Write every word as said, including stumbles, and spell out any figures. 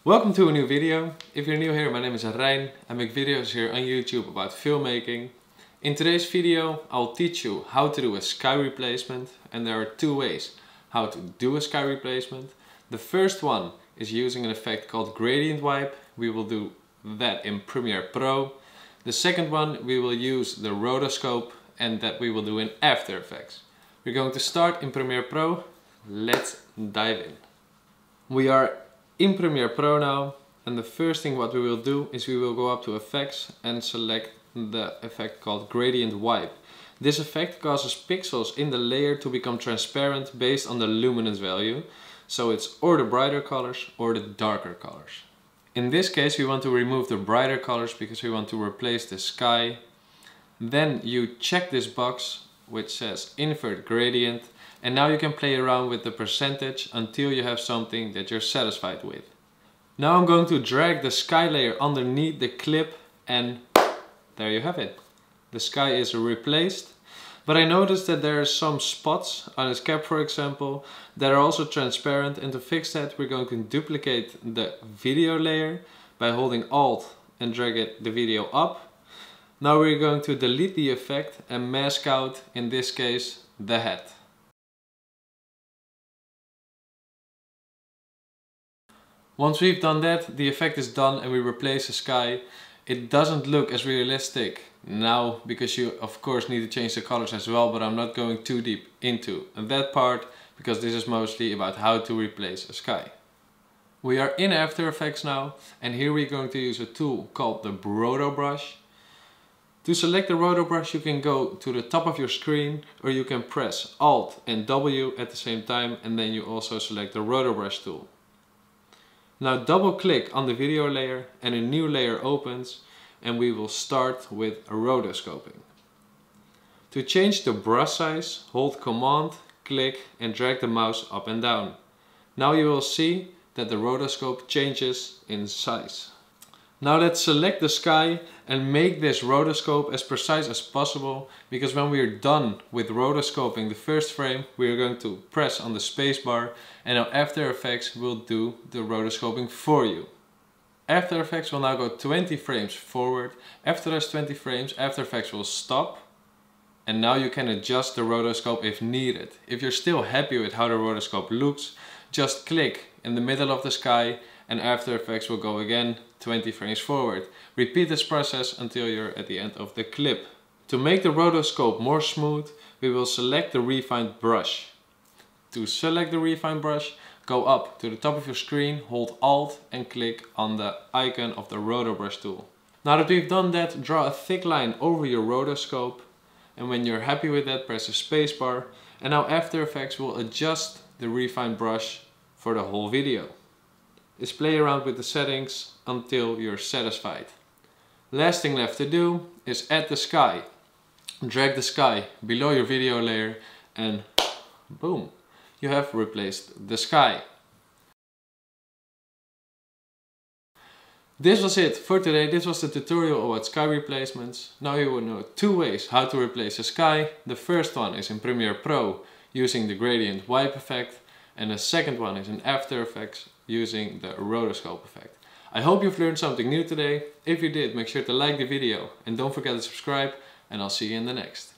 Welcome to a new video. If you're new here, my name is Rijn. I make videos here on YouTube about filmmaking. In today's video, I'll teach you how to do a sky replacement, and there are two ways how to do a sky replacement. The first one is using an effect called gradient wipe. We will do that in Premiere Pro. The second one, we will use the rotoscope, and that we will do in After Effects. We're going to start in Premiere Pro. Let's dive in. We are in Premiere Pro now, and the first thing what we will do is we will go up to Effects and select the effect called Gradient Wipe. This effect causes pixels in the layer to become transparent based on the luminance value. So it's or the brighter colors or the darker colors. In this case we want to remove the brighter colors because we want to replace the sky. Then you check this box which says Invert Gradient. And now you can play around with the percentage until you have something that you're satisfied with. Now I'm going to drag the sky layer underneath the clip, and there you have it. The sky is replaced. But I noticed that there are some spots on his cap, for example, that are also transparent, and to fix that we're going to duplicate the video layer by holding Alt and drag it the video up. Now we're going to delete the effect and mask out, in this case, the head. Once we've done that, the effect is done and we replace the sky. It doesn't look as realistic now because you of course need to change the colors as well, but I'm not going too deep into that part because this is mostly about how to replace a sky. We are in After Effects now, and here we're going to use a tool called the Roto Brush. To select the Roto Brush you can go to the top of your screen, or you can press Alt and W at the same time, and then you also select the Roto Brush tool. Now double click on the video layer and a new layer opens, and we will start with rotoscoping. To change the brush size, hold Command, click and drag the mouse up and down. Now you will see that the rotoscope changes in size. Now let's select the sky and make this rotoscope as precise as possible, because when we are done with rotoscoping the first frame, we are going to press on the spacebar, and now After Effects will do the rotoscoping for you. After Effects will now go twenty frames forward. After those twenty frames, After Effects will stop, and now you can adjust the rotoscope if needed. If you're still happy with how the rotoscope looks, just click in the middle of the sky and After Effects will go again twenty frames forward. Repeat this process until you're at the end of the clip. To make the rotoscope more smooth, we will select the refined brush. To select the refined brush, go up to the top of your screen, hold Alt and click on the icon of the Roto Brush tool. Now that we've done that, draw a thick line over your rotoscope, and when you're happy with that, press the spacebar, and now After Effects will adjust the refined brush for the whole video. Just play around with the settings until you're satisfied. Last thing left to do is add the sky. Drag the sky below your video layer and boom, you have replaced the sky. This was it for today. This was the tutorial about sky replacements. Now you will know two ways how to replace a sky. The first one is in Premiere Pro using the gradient wipe effect, and the second one is in After Effects using the rotoscope effect. I hope you've learned something new today. If you did, make sure to like the video and don't forget to subscribe, and I'll see you in the next.